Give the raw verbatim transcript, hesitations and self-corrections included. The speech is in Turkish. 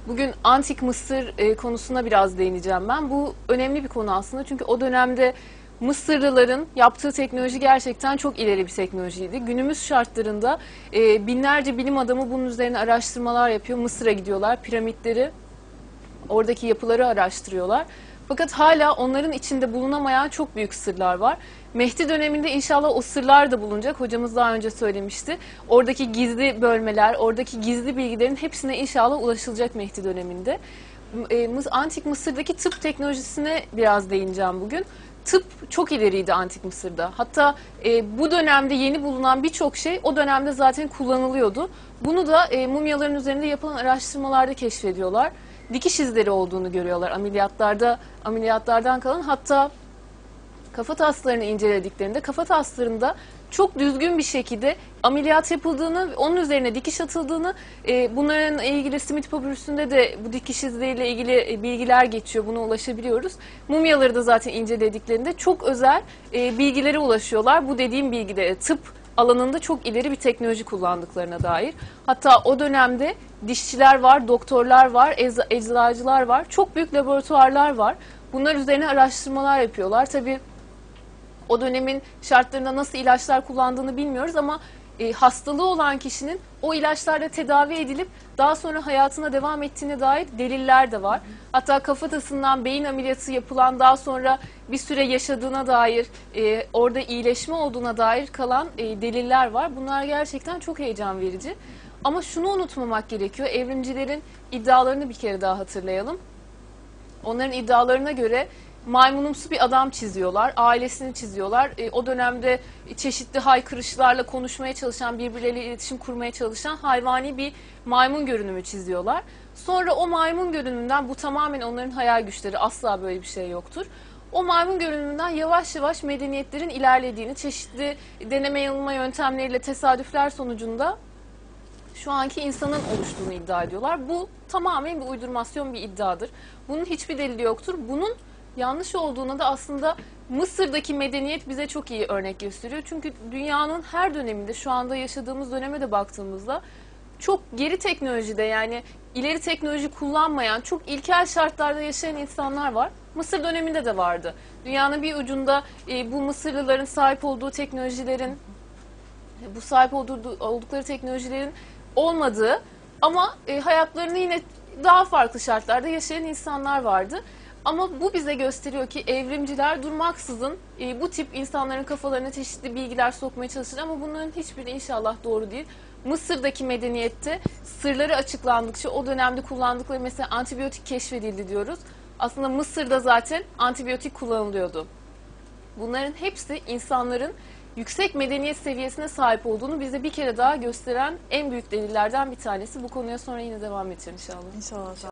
Bugün antik Mısır e, konusuna biraz değineceğim ben. Bu önemli bir konu aslında çünkü o dönemde Mısırlıların yaptığı teknoloji gerçekten çok ileri bir teknolojiydi. Günümüz şartlarında e, binlerce bilim adamı bunun üzerine araştırmalar yapıyor. Mısır'a gidiyorlar, piramitleri, oradaki yapıları araştırıyorlar. Fakat hala onların içinde bulunamayan çok büyük sırlar var. Mehdi döneminde inşallah o sırlar da bulunacak. Hocamız daha önce söylemişti. Oradaki gizli bölmeler, oradaki gizli bilgilerin hepsine inşallah ulaşılacak Mehdi döneminde. Antik Mısır'daki tıp teknolojisine biraz değineceğim bugün. Tıp çok ileriydi Antik Mısır'da. Hatta e, bu dönemde yeni bulunan birçok şey o dönemde zaten kullanılıyordu. Bunu da e, mumyaların üzerinde yapılan araştırmalarda keşfediyorlar. Dikiş izleri olduğunu görüyorlar ameliyatlarda, ameliyatlardan kalan. Hatta kafa taslarını incelediklerinde kafa taslarında çok düzgün bir şekilde ameliyat yapıldığını, onun üzerine dikiş atıldığını, e, bunların ilgili Smith papyrus'ünde de bu dikiş izleriyle ilgili bilgiler geçiyor, buna ulaşabiliyoruz. Mumyaları da zaten incelediklerinde çok özel e, bilgilere ulaşıyorlar. Bu dediğim bilgilere, tıp alanında çok ileri bir teknoloji kullandıklarına dair. Hatta o dönemde dişçiler var, doktorlar var, ecza, eczacılar var, çok büyük laboratuvarlar var. Bunlar üzerine araştırmalar yapıyorlar. Tabii o dönemin şartlarında nasıl ilaçlar kullandığını bilmiyoruz ama e, hastalığı olan kişinin o ilaçlarla tedavi edilip daha sonra hayatına devam ettiğine dair deliller de var. Hatta kafatasından beyin ameliyatı yapılan, daha sonra bir süre yaşadığına dair, e, orada iyileşme olduğuna dair kalan e, deliller var. Bunlar gerçekten çok heyecan verici. Ama şunu unutmamak gerekiyor, evrimcilerin iddialarını bir kere daha hatırlayalım. Onların iddialarına göre maymunumsu bir adam çiziyorlar, ailesini çiziyorlar. E, o dönemde çeşitli haykırışlarla konuşmaya çalışan, birbirleriyle iletişim kurmaya çalışan hayvani bir maymun görünümü çiziyorlar. Sonra o maymun görünümünden, bu tamamen onların hayal güçleri, asla böyle bir şey yoktur. O maymun görünümünden yavaş yavaş medeniyetlerin ilerlediğini, çeşitli deneme yanılma yöntemleriyle tesadüfler sonucunda şu anki insanın oluştuğunu iddia ediyorlar. Bu tamamen bir uydurmasyon, bir iddiadır. Bunun hiçbir delili yoktur. Bunun yanlış olduğuna da aslında Mısır'daki medeniyet bize çok iyi örnek gösteriyor. Çünkü dünyanın her döneminde, şu anda yaşadığımız döneme de baktığımızda çok geri teknolojide, yani ileri teknoloji kullanmayan, çok ilkel şartlarda yaşayan insanlar var. Mısır döneminde de vardı. Dünyanın bir ucunda e, bu Mısırlıların sahip olduğu teknolojilerin, bu sahip olduğu, oldukları teknolojilerin olmadığı ama e, hayatlarını yine daha farklı şartlarda yaşayan insanlar vardı. Ama bu bize gösteriyor ki evrimciler durmaksızın e, bu tip insanların kafalarına çeşitli bilgiler sokmaya çalışır ama bunların hiçbiri inşallah doğru değil. Mısır'daki medeniyette sırları açıklandıkça o dönemde kullandıkları, mesela antibiyotik keşfedildi diyoruz. Aslında Mısır'da zaten antibiyotik kullanılıyordu. Bunların hepsi insanların yüksek medeniyet seviyesine sahip olduğunu bize bir kere daha gösteren en büyük delillerden bir tanesi. Bu konuya sonra yine devam edeceğim inşallah. İnşallah.